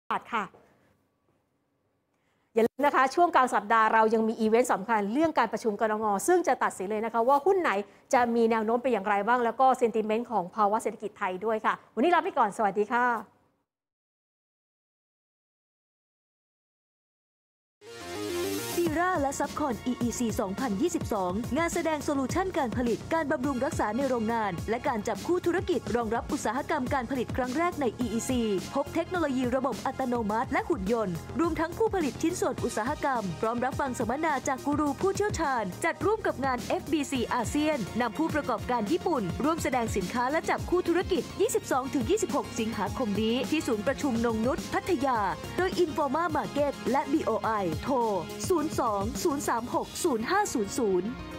าทค่ะอย่าลืมนะคะช่วงกลางสัปดาห์เรายังมีอีเวนต์สำคัญเรื่องการประชุมกนง.ซึ่งจะตัดสินเลยนะคะว่าหุ้นไหนจะมีแนวโน้มเป็นอย่างไรบ้างแล้วก็เซนติเมนต์ของภาวะเศรษฐกิจไทยด้วยค่ะวันนี้ลาไปก่อนสวัสดีค่ะและซับคอน EEC 2022 งานแสดงโซลูชันการผลิตการบำรุงรักษาในโรงงานและการจับคู่ธุรกิจรองรับอุตสาหกรรมการผลิตครั้งแรกใน EEC พบเทคโนโลยีระบบอัตโนมัติและหุ่นยนต์รวมทั้งผู้ผลิตชิ้นส่วนอุตสาหกรรมพร้อมรับฟังสัมมนาจากกูรูผู้เชี่ยวชาญจัดร่วมกับงาน FBC อาเซียนนำผู้ประกอบการญี่ปุ่นร่วมแสดงสินค้าและจับคู่ธุรกิจ 22-26 สิงหาคมนี้ที่ศูนย์ประชุมนงนุชพัทยาโดย Informa Market และ BOI โทร 02-036-0500